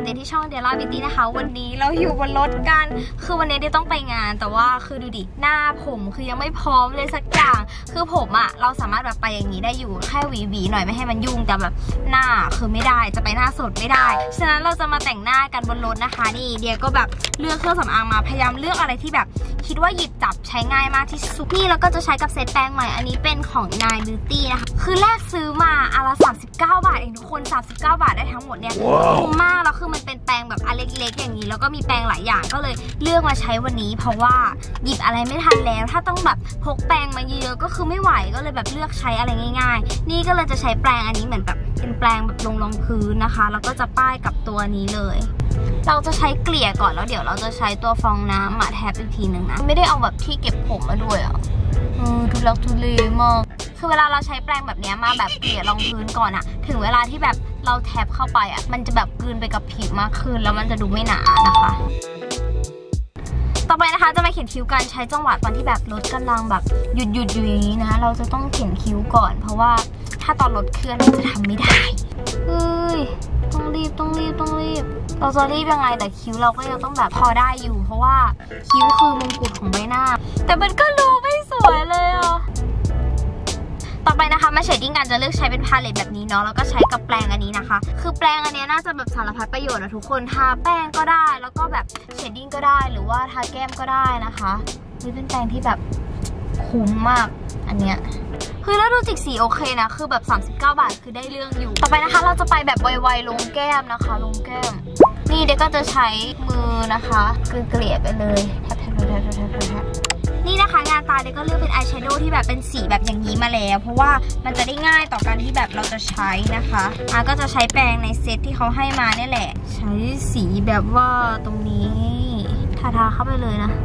เดย์ที่ช่องเดล่าบิวตี้นะคะวันนี้เราอยู่บนรถกันคือวันนี้เดย์ต้องไปงานแต่ว่าคือดูดิหน้าผมคือยังไม่พร้อมเลยสักอย่างคือผมอะเราสามารถแบบไปอย่างนี้ได้อยู่แค่หวีหน่อยไม่ให้มันยุ่งแต่แบบหน้าคือไม่ได้จะไปหน้าสดไม่ได้ฉะนั้นเราจะมาแต่งหน้ากันบนรถนะคะนี่เดียก็แบบเลือกเครื่องสำอางมาพยายามเลือกอะไรที่แบบคิดว่าหยิบจับใช้ง่ายมากที่สุดนี่แล้วก็จะใช้กับเซตแป้งใหม่อันนี้เป็นของนายบิวตี้นะคะคือแรกซื้อมาอันละ39 บาทเองทุกคน39 บาทได้ทั้งหมดเนี่ยคุ้มมากแล้วคือมันเป็นแปรงแบบอันเล็กๆอย่างนี้แล้วก็มีแปรงหลายอย่างก็เลยเลือกมาใช้วันนี้เพราะว่าหยิบอะไรไม่ทันแล้วถ้าต้องแบบพกแปรงมาเยอะก็คือไม่ไหวก็เลยแบบเลือกใช้อะไรง่ายๆนี่ก็เลยจะใช้แปรงอันนี้เหมือนแบบเป็นแปรงแบบลงพื้นนะคะแล้วก็จะป้ายกับตัวนี้เลยเราจะใช้เกลี่ยก่อนแล้วเดี๋ยวเราจะใช้ตัวฟองน้ำมาแทบอีกทีหนึ่งนะไม่ได้เอาแบบที่เก็บผมมาด้วยอ่ะทุลักทุเลมากคือเวลาเราใช้แปรงแบบนี้มาแบบเกลี่ยรองพื้นก่อนอะถึงเวลาที่แบบเราแทบเข้าไปอะมันจะแบบกลืนไปกับผิวมากขึ้นแล้วมันจะดูไม่หนานะคะต่อไปนะคะจะมาเขียนคิ้วกันใช้จังหวะตอนที่แบบรถกำลังแบบหยุดอยู่อย่างนี้นะเราจะต้องเขียนคิ้วก่อนเพราะว่าถ้าตอนรถเคลื่อนจะทำไม่ได้ต้องรีบเราจะรีบยังไงแต่คิ้วเราก็ยังต้องแบบพอได้อยู่เพราะว่าคิ้วคือมงกุฎของใบหน้าแต่มันก็รู้ไม่สวยเลยอ่ะต่อไปนะคะมาเชดดิ้งกันจะเลือกใช้เป็นพาเลตแบบนี้เนาะแล้วก็ใช้กับแปรงอันนี้นะคะคือแปรงอันนี้น่าจะแบบสารพัดประโยชน์นะทุกคนทาแป้งก็ได้แล้วก็แบบเชดดิ้งก็ได้หรือว่าทาแก้มก็ได้นะคะนี่เป็นแปรงที่แบบคุ้มมากอันเนี้ยคือแล้วดูจิกสีโอเคนะคือแบบ39 บาทคือได้เรื่องอยู่ต่อไปนะคะเราจะไปแบบไวๆลงแก้มนะคะลงแก้มนี่เด็กก็จะใช้มือนะคะเกลี่ยไปเลยแทบนี่นะคะงานตาเด็กก็เลือกเป็นอายแชโดว์ที่แบบเป็นสีแบบอย่างนี้มาแล้วเพราะว่ามันจะได้ง่ายต่อการที่แบบเราจะใช้นะคะก็จะใช้แปรงในเซตที่เขาให้มาเนี่ยแหละใช้สีแบบว่าตรงนี้ทาเข้าไปเลยนะ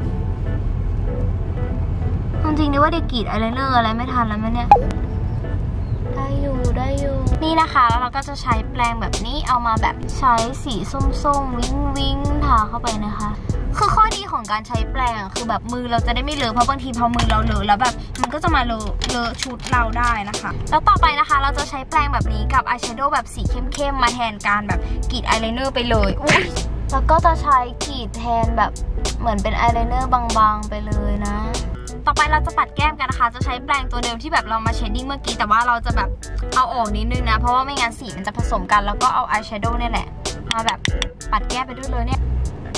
จริงๆดิว่าเด็กกรีดอายไลเนอร์อะไรไม่ทันแล้วไหมเนี่ยได้อยู่นี่นะคะแล้วเราก็จะใช้แปรงแบบนี้เอามาแบบใช้สีส้มวิ้งทาเข้าไปนะคะคือข้อดีของการใช้แปรงคือแบบมือเราจะได้ไม่เลอะเพราะบางทีพอมือเราเลอะแล้วแบบมันก็จะมาเลอะชุดเราได้นะคะแล้วต่อไปนะคะเราจะใช้แปรงแบบนี้กับอายแชโดว์แบบสีเข้มๆมาแทนการแบบกรีดอายไลเนอร์ไปเลยแล้วก็จะใช้กรีดแทนแบบเหมือนเป็นอายไลเนอร์บางๆไปเลยนะต่อไปเราจะปัดแก้มกันนะคะจะใช้แปรงตัวเดิมที่แบบเรามาเชดดิ้งเมื่อกี้แต่ว่าเราจะแบบเอาออกนิดนึงนะเพราะว่าไม่งั้นสีมันจะผสมกันแล้วก็เอาอายแชโดว์เนี่ยแหละมาแบบปัดแก้มไปด้วยเลยเนี่ย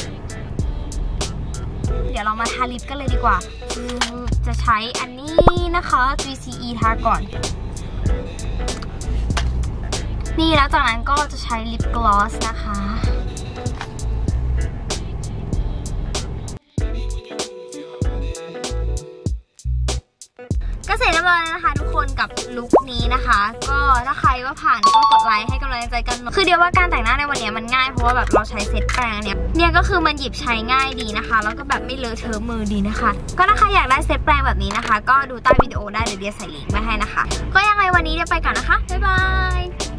เดี๋ยวเรามาทาลิปกันเลยดีกว่าจะใช้อันนี้นะคะ GCE ทาก่อนนี่แล้วจากนั้นก็จะใช้ลิปกลอสนะคะก็เสร็จเรียบร้อยแล้วนะคะทุกคนกับลุคนี้นะคะก็ถ้าใครว่าผ่านก็กดไลค์ให้กำลังใจกันคือเดียวว่าการแต่งหน้าในวันนี้มันง่ายเพราะว่าแบบเราใช้เซตแปรงเนี่ยก็คือมันหยิบใช้ง่ายดีนะคะแล้วก็แบบไม่เลอะเทอะมือดีนะคะก็ถ้าใครอยากได้เซตแปรงแบบนี้นะคะก็ดูใต้วิดีโอได้เดี๋ยวเดียใส่ลิงก์ไว้ให้นะคะก็ยังไงวันนี้เดียไปก่อนนะคะบ๊ายบาย